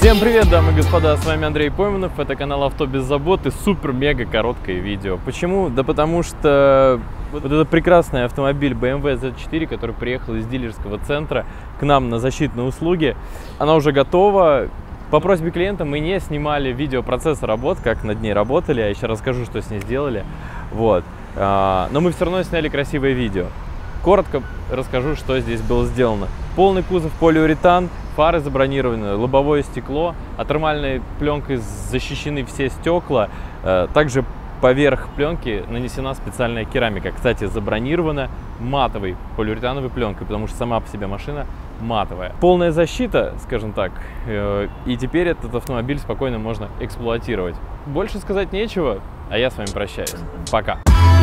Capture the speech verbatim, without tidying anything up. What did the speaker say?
Всем привет, дамы и господа, с вами Андрей Пойменов, это канал Авто без забот и супер-мега короткое видео. Почему? Да потому что вот этот прекрасный автомобиль бэ эм вэ зет четыре, который приехал из дилерского центра к нам на защитные услуги, она уже готова. По просьбе клиента мы не снимали видео процесса работ, как над ней работали, я еще расскажу, что с ней сделали. Вот. Но мы все равно сняли красивое видео. Коротко расскажу, что здесь было сделано. Полный кузов полиуретан, фары забронированы, лобовое стекло, а термальной пленкой защищены все стекла. Также поверх пленки нанесена специальная керамика. Кстати, забронирована матовой полиуретановой пленкой, потому что сама по себе машина матовая. Полная защита, скажем так, и теперь этот автомобиль спокойно можно эксплуатировать. Больше сказать нечего, а я с вами прощаюсь. Пока!